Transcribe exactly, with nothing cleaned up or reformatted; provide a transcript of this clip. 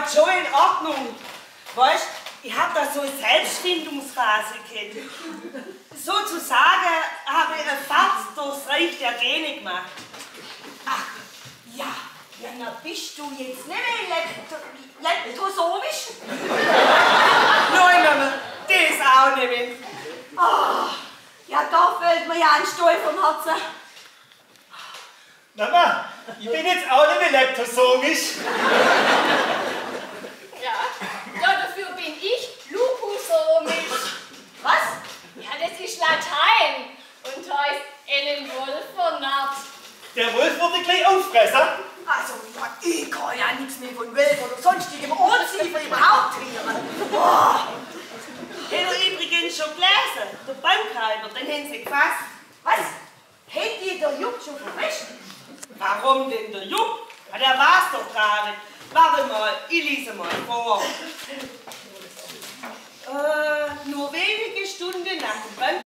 halt schon in Ordnung. Weißt, ich hab da so eine Selbstfindungsphase gehabt. Sozusagen habe ich eine Fahrt durchs Reich der Gene gemacht. Ach, ja, ja, na bist du jetzt nicht mehr elektrosomisch? Nein, Mama, das auch nicht mehr. Oh, ja, da fällt mir ja ein Stuhl vom Herzen. Mama, ich bin jetzt auch nicht mehr elektrosomisch. Ja, ja, dafür bin ich lupusomisch. Was? Ja, das ist Latein und heißt einen Wolf vernarrt. Der Wolf wird dich gleich auffressen. Also, ja, ich kann ja nichts mehr von Wölfen oder sonstigem Urziefer überhaupt hören. Boah. Habt ihr übrigens schon gelesen? Der Bankhalter, den haben sie gefasst. Was? Hätte ihr der Jupp schon verwäscht? Warum denn der Jupp? Ja, der war's doch gar nicht. Warte mal, ich lese mal vor.